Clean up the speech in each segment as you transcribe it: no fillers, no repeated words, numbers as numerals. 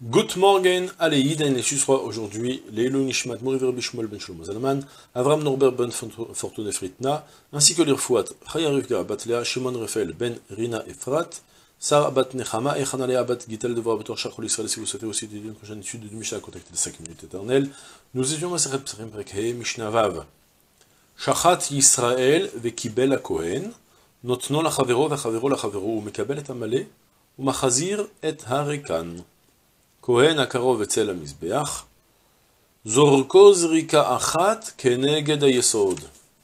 Good morning, allez, Yiden, les Susrois, aujourd'hui, Leilou Nishmat, Moriver Bishmol Ben Shlomo Zalman, Avram Norbert Ben Fortune Fritna, ainsi que l'Irfouat, Chaya Rivka Bat Lea, Shimon Refel Ben Rina Efrat, Sarah Bat Nechama, et Hanalea Bat Gitel Devoir Betor Shachol Israël, si vous souhaitez aussi d'une prochaine étude de Mishnah, contactez les 5 minutes éternelles. Nous étions à Sechet Psachim Prekhe, Mishnah Vav. Shachat Yisrael Vekibel HaKohen, Notno Lachavero Vechavero Lachavero, Umekabel et Amale, Umachazir et Harekan. Kohen akarov etzel hamizbeach, zorko zrika achat keneged hayesod.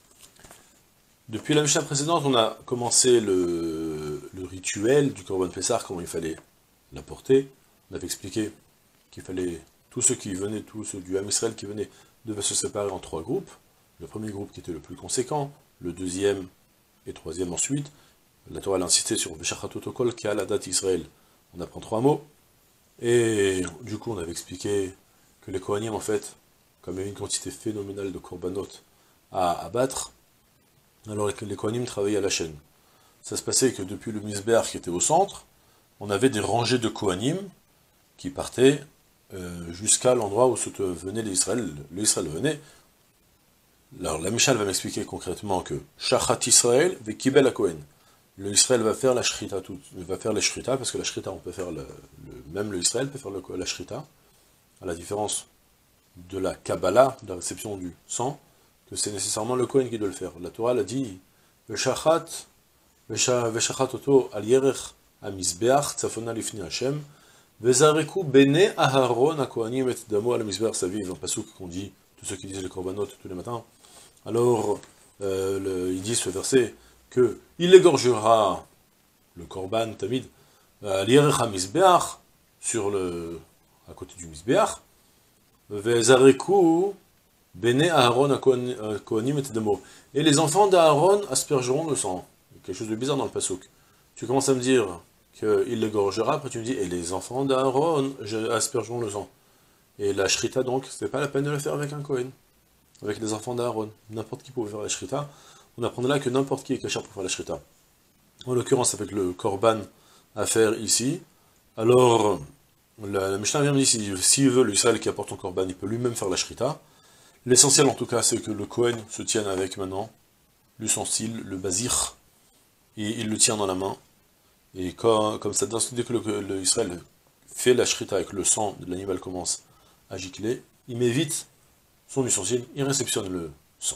Depuis la Mishnah précédente, on a commencé le rituel du Korban Pessah, comment il fallait l'apporter. On avait expliqué qu'il fallait, tous ceux qui venaient, tous ceux du Ham Israël qui venaient, devaient se séparer en 3 groupes. Le premier groupe qui était le plus conséquent, le deuxième et troisième ensuite. La Torah l'a incité sur Veshachat Otokol, qui a la date Israël. On apprend 3 mots. Et du coup, on avait expliqué que les Kohanim, en fait, comme il y avait une quantité phénoménale de korbanot à abattre, alors les Kohanim travaillaient à la chaîne. Ça se passait que depuis le Misbéach qui était au centre, on avait des rangées de Kohanim qui partaient jusqu'à l'endroit où venait l'Israël. L'Israël venait. Alors la Mishnah va m'expliquer concrètement que Shachat Israël ve Kibel HaKohen. Le Israël va faire la shrita, va faire les shrita, parce que la shrita, on peut faire même le Israël peut faire la shrita, à la différence de la Kabbalah, de la réception du sang, que c'est nécessairement le Kohen qui doit le faire. La Torah l'a dit, Veshachat oto al yerech hamizbeach tzafona lifni Hashem, vezareku bene Aharon hakohanim et damo al hamizbeach saviv, un pasuk qu'on dit, tous ceux qui disent les korbanot tous les matins. Alors, il dit ce verset, que il égorgera le korban tamid à l'ierech hamizbeach à côté du misbeach, vezareku bene Aharon hakohanim et damo, et les enfants d'Aaron aspergeront le sang. Quelque chose de bizarre dans le pasuk. Tu commences à me dire qu'il l'égorgera, après tu me dis et les enfants d'Aaron aspergeront le sang. Et la shrita donc, c'est pas la peine de le faire avec un Kohen, avec les enfants d'Aaron. N'importe qui pouvait faire la shrita. On apprend là que n'importe qui est kasher pour faire la shrita. En l'occurrence, avec le korban à faire ici, alors la Mishnah vient me dire s'il veut l'Israël qui apporte son korban, il peut lui-même faire la shrita. L'essentiel en tout cas, c'est que le Kohen se tienne avec maintenant l'ustensile, le bazir, et il le tient dans la main. Et comme ça, dès que l'Israël fait la shrita avec le sang de l'animal commence à gicler, il met vite son ustensile, il réceptionne le sang.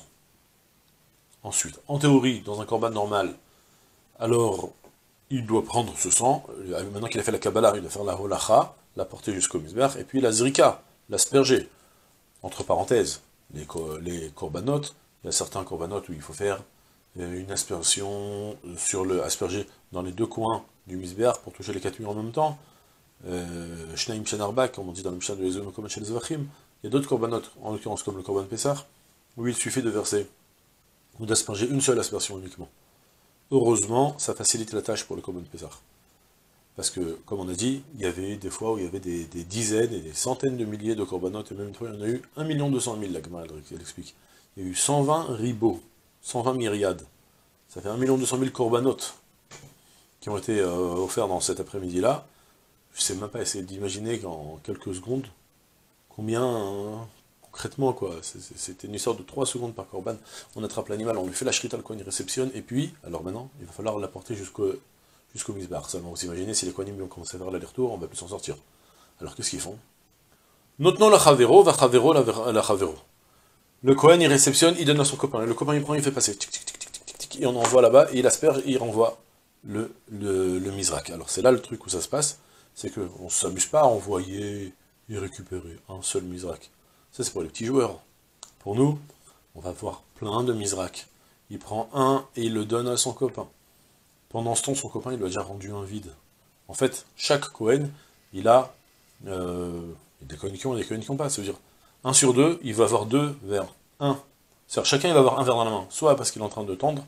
Ensuite, en théorie, dans un korban normal, alors, il doit prendre ce sang, maintenant qu'il a fait la Kabbalah, il doit faire la holacha, la porter jusqu'au misbéach, et puis la zrika, l'asperger. Entre parenthèses, les korbanot, il y a certains korbanot où il faut faire une aspersion asperger dans les 2 coins du misbéach pour toucher les 4 murs en même temps. Shnaim Shanarba, comme on dit dans le Mishnah de Ezom comme chez les Zavachim. Il y a d'autres korbanot, en l'occurrence comme le korban Pessah, où il suffit de verser ou d'asperger une seule aspersion uniquement. Heureusement, ça facilite la tâche pour le Korban Pessah. Parce que, comme on a dit, il y avait des fois où il y avait des dizaines et des centaines de milliers de korbanot, et même une fois, il y en a eu 1 200 000, la Gemara elle explique. Il y a eu 120 ribots, 120 myriades. Ça fait 1 200 000 korbanot qui ont été offerts dans cet après-midi-là. Je ne sais même pas essayer d'imaginer qu'en quelques secondes, combien... Concrètement, quoi, c'était une histoire de 3 secondes par korban. On attrape l'animal, on lui fait la shrita, le kohen il réceptionne, et puis, alors maintenant, il va falloir l'apporter jusqu'au misbar. Seulement, vous imaginez, si les kohanim ont commencé à faire l'aller-retour, on va plus s'en sortir. Alors, qu'est-ce qu'ils font? Notno la chavero, va chavero la chavero. Le kohen il réceptionne, il donne à son copain. Et le copain il prend, il fait passer, tic, tic, tic, tic, tic, tic, et on envoie là-bas, et il asperge, et il renvoie le misrak. Alors, c'est là le truc où ça se passe, c'est qu'on ne s'amuse pas à envoyer et récupérer un seul misrak. Ça, c'est pour les petits joueurs. Pour nous, on va avoir plein de misrak. Il prend un et il le donne à son copain. Pendant ce temps, son copain, il lui a déjà rendu un vide. En fait, chaque Kohen, il a des Kohen qui ont et des Kohen qui n'ont pas. Ça veut dire, 1 sur 2, il va avoir 2 verres. C'est-à-dire, chacun, il va avoir un verre dans la main. Soit parce qu'il est en train de tendre,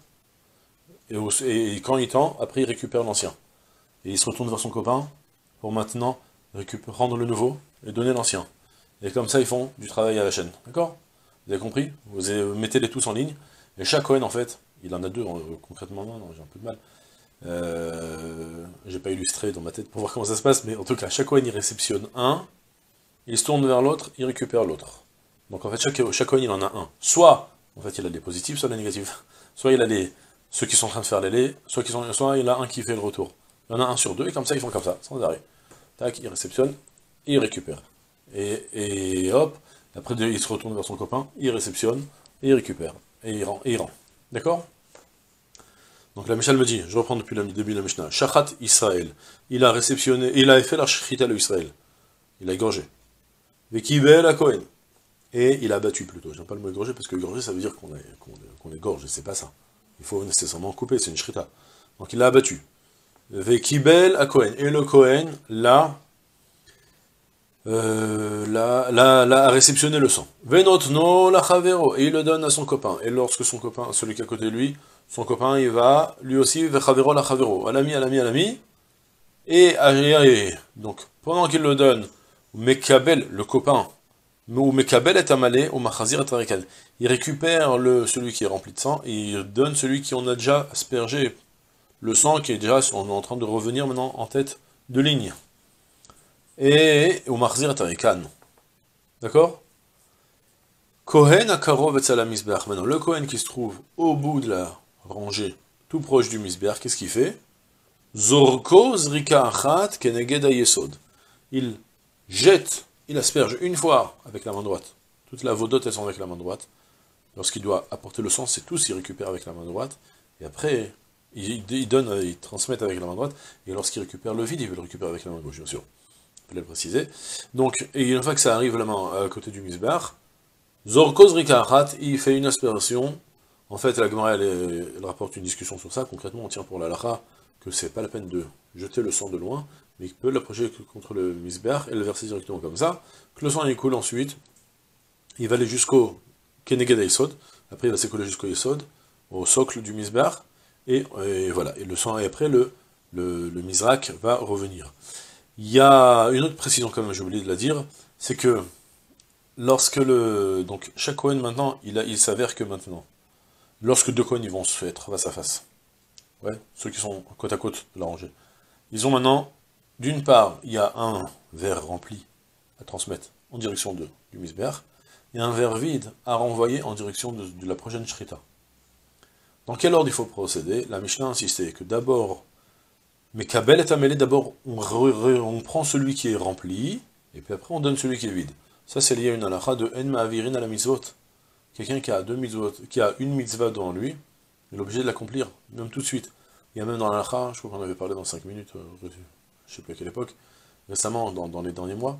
et quand il tend, après, il récupère l'ancien. Et il se retourne vers son copain, pour maintenant rendre le nouveau, et donner l'ancien. Et comme ça, ils font du travail à la chaîne. D'accord? Vous avez compris? Vous mettez les tous en ligne. Et chaque Kohen, en fait, il en a 2 concrètement, non, j'ai un peu de mal. J'ai pas illustré dans ma tête pour voir comment ça se passe, mais en tout cas, chaque Kohen il réceptionne un, il se tourne vers l'autre, il récupère l'autre. Donc en fait, chaque Kohen il en a un. Soit, en fait, il a les positifs, soit les négatifs. Soit il a ceux qui sont en train de faire les laits, soit il a un qui fait le retour. Il y en a un sur deux, et comme ça, ils font comme ça, sans arrêt. Tac, il réceptionne, et il récupère. Et hop, après il se retourne vers son copain, il réceptionne, et il récupère. Et il rend. D'accord? Donc la Mishnah me dit, je reprends depuis le début de la Mishnah, Shachat Israël, il a réceptionné, il a fait la Shechita le Israël, il a égorgé. Vekibel à Kohen, et il a battu plutôt. J'aime pas le mot égorgé parce que égorgé ça veut dire qu'on égorge, et c'est pas ça. Il faut nécessairement couper, c'est une Shechita. Donc il l'a abattu. Vekibel à Kohen, et le Kohen a réceptionné le sang. Venotno la chavero, et il le donne à son copain. Et lorsque son copain, celui qui est à côté de lui, son copain, il va, lui aussi, vechavero la chavero, à l'ami, à l'ami, à l'ami, et donc, pendant qu'il le donne, Mekabel, le copain, ou Mekabel est amalé, ou Machazir est arikan, il récupère celui qui est rempli de sang, et il donne celui qui en a déjà aspergé le sang, qui est déjà, on est en train de revenir maintenant en tête de ligne. Et au Machzir et Arikan. D'accord? Kohen Akarov et la Misbeach. Maintenant, le Kohen qui se trouve au bout de la rangée, tout proche du Misbeach, qu'est-ce qu'il fait? Zorko Zrika Achat Keneged Yesod. Il jette, il asperge une fois avec la main droite. Toute la vodote, elles sont avec la main droite. Lorsqu'il doit apporter le sang, c'est tous, il récupère avec la main droite. Et après, il donne, il transmet avec la main droite. Et lorsqu'il récupère le vide, il veut le récupérer avec la main gauche, bien sûr. Je vais le préciser. Donc, et une fois que ça arrive la main à côté du misbar, Zorkoz Rikahat, il fait une aspiration. En fait, la Gemara, elle rapporte une discussion sur ça. Concrètement, on tient pour la lacha que c'est pas la peine de jeter le sang de loin, mais qu'il peut l'approcher contre le misbar et le verser directement comme ça, que le sang il coule ensuite, il va aller jusqu'au Keneged Yesod, après il va s'écouler jusqu'au Yesod, au socle du misbar, et voilà, et le sang, et après le misrak va revenir. Il y a une autre précision quand même, j'ai oublié de la dire, c'est que lorsque donc chaque Kohen maintenant, il s'avère que maintenant, lorsque deux Kohen ils vont se être face à face, ouais, ceux qui sont côte à côte de la rangée, ils ont maintenant, d'une part, il y a un verre rempli à transmettre en direction du misbeach, et un verre vide à renvoyer en direction de la prochaine shrita. Dans quel ordre il faut procéder? La Mishnah a insisté que d'abord, mais Kabel est amélé, d'abord on prend celui qui est rempli, et puis après on donne celui qui est vide. Ça c'est lié à une halakha de En Ma'avirin à la mitzvot. Quelqu'un qui a deux mitzvot, qui a une mitzvah devant lui, il est obligé de l'accomplir, même tout de suite. Il y a même dans la halakha, je crois qu'on avait parlé dans 5 minutes, je ne sais plus à quelle époque, récemment, dans les derniers mois,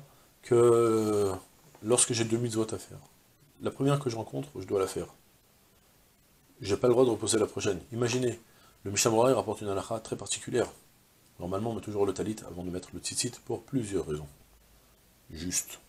que lorsque j'ai deux mitzvot à faire, la première que je rencontre, je dois la faire. J'ai pas le droit de reposer la prochaine. Imaginez, le Mishnah Berurah rapporte une halakha très particulière. Normalement, on met toujours le talit avant de mettre le tzitzit pour plusieurs raisons. Juste.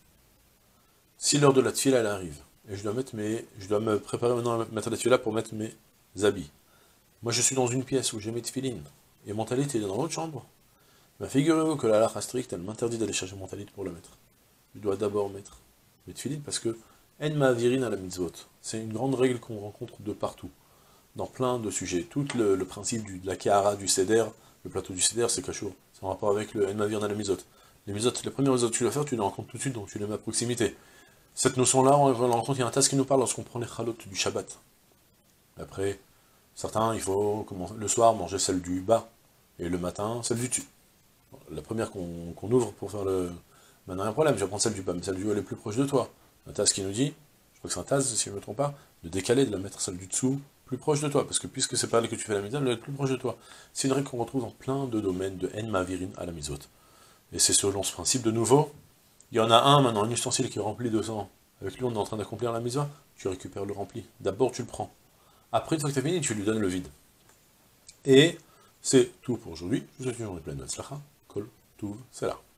Si l'heure de la tfila elle arrive, et je dois me préparer maintenant à mettre la tfila pour mettre mes habits. Moi je suis dans une pièce où j'ai mes tfilines, et mon talit est dans l'autre chambre. Mais figurez-vous que la halakha stricte, elle m'interdit d'aller chercher mon talit pour le mettre. Je dois d'abord mettre mes tfilines parce que en ma'avirin à la mitzvot. C'est une grande règle qu'on rencontre de partout, dans plein de sujets. Tout le principe de la kehara, du seder, le plateau du seder, c'est kashour. C'est en rapport avec le en ma'avirin à la mitzvot. Les premières mitzvot que tu dois faire, tu les rencontres tout de suite, donc tu les mets à proximité. Cette notion-là, on la rencontre, il y a un tas qui nous parle lorsqu'on prend les chalot du Shabbat. Après, certains, il faut le soir manger celle du bas, et le matin, celle du dessus. La première qu'on ouvre pour faire le... Maintenant, il y a un problème, je vais prendre celle du bas, mais celle du haut, elle est plus proche de toi. Un tas qui nous dit, je crois que c'est un tas, si je ne me trompe pas, de décaler, de la mettre celle du dessous, plus proche de toi, parce que puisque c'est pas là que tu fais la mitzvah, elle est plus proche de toi. C'est une règle qu'on retrouve dans plein de domaines de en ma'avirin à la mitzvot. Et c'est selon ce principe, de nouveau, il y en a un maintenant, un ustensile qui est rempli de sang. Avec lui, on est en train d'accomplir la mitzvah. Tu récupères le rempli. D'abord, tu le prends. Après, une fois que tu as fini, tu lui donnes le vide. Et c'est tout pour aujourd'hui. Je vous souhaite une journée pleine de tzlacha. Kol, Tuv, c'est là.